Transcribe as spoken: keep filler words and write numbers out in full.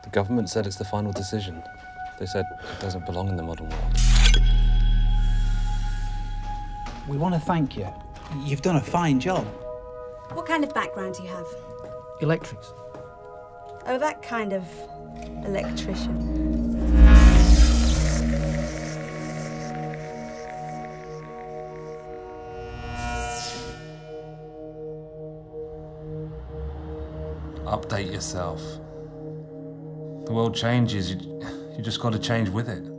The government said it's the final decision. They said it doesn't belong in the modern world. We want to thank you. You've done a fine job. What kind of background do you have? Electrics. Oh, that kind of electrician. Update yourself. The world changes, you, you just got to change with it.